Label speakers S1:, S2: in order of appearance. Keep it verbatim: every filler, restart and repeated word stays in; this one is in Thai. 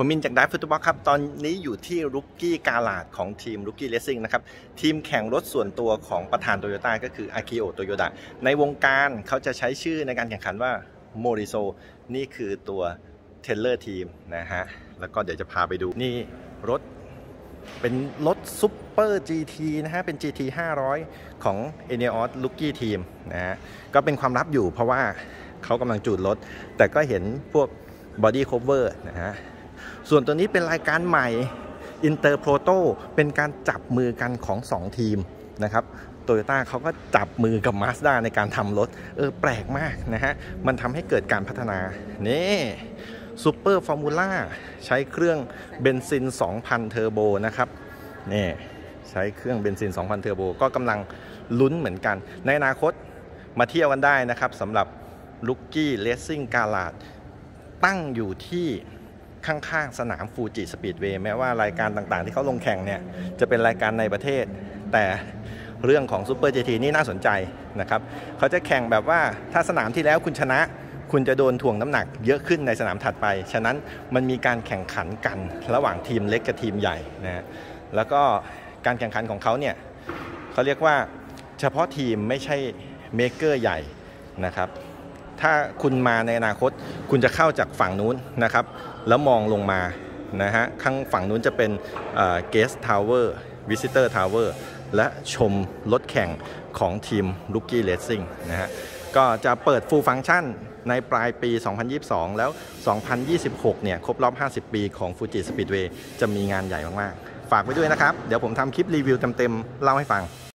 S1: ผมมินจากไดฟ์ฟุตบอลครับตอนนี้อยู่ที่รุกกี้กาลาดของทีมรุกกี้เลสซิ่งนะครับทีมแข่งรถส่วนตัวของประธานโตโยต้าก็คืออากิโอะโตโยดะในวงการเขาจะใช้ชื่อในการแข่งขันว่าโมริโซนี่คือตัวเทเลอร์ทีมนะฮะแล้วก็เดี๋ยวจะพาไปดูนี่รถเป็นรถซุปเปอร์ จี ที นะฮะเป็น จี ที ห้าร้อยของ เอ เน อี โอ เอส Rookie Team นะฮะก็เป็นความลับอยู่เพราะว่าเขากำลังจูดรถแต่ก็เห็นพวก Body Cover นะฮะส่วนตัวนี้เป็นรายการใหม่ Inter Proto เป็นการจับมือกันของสองทีมนะครับโตโยต้าเขาก็จับมือกับ Mazda ในการทำรถเออแปลกมากนะฮะมันทำให้เกิดการพัฒนานี่ซูเปอร์ฟอร์มูล่าใช้เครื่องเบนซิน สองพัน เทอร์โบนะครับนี่ใช้เครื่องเบนซิน สองพัน เทอร์โบก็กำลังลุ้นเหมือนกันในอนาคตมาเที่ยวกันได้นะครับสำหรับ Rookie Racing Garage ตั้งอยู่ที่ข้างๆสนามฟูจิสปีดเวย์แม้ว่ารายการต่างๆที่เขาลงแข่งเนี่ยจะเป็นรายการในประเทศแต่เรื่องของซูเปอร์ จี ที นี่น่าสนใจนะครับเขาจะแข่งแบบว่าถ้าสนามที่แล้วคุณชนะคุณจะโดนถ่วงน้ำหนักเยอะขึ้นในสนามถัดไปฉะนั้นมันมีการแข่งขันกันระหว่างทีมเล็กกับทีมใหญ่นะแล้วก็การแข่งขันของเขาเนี่ยเขาเรียกว่าเฉพาะทีมไม่ใช่เมเกอร์ใหญ่นะครับถ้าคุณมาในอนาคตคุณจะเข้าจากฝั่งนู้นนะครับแล้วมองลงมานะฮะข้างฝั่งนู้นจะเป็นเกสต์ทาวเวอร์วิซิเตอร์ทาวเวอร์และชมรถแข่งของทีม Rookie Racing นะฮะก็จะเปิด Full Function ในปลายปี สองพันยี่สิบสอง แล้ว สองพันยี่สิบหก เนี่ยครบรอบ ห้าสิบ ปีของ Fuji Speedway จะมีงานใหญ่มากๆฝากไว้ด้วยนะครับเดี๋ยวผมทำคลิปรีวิวเต็มๆเล่าให้ฟัง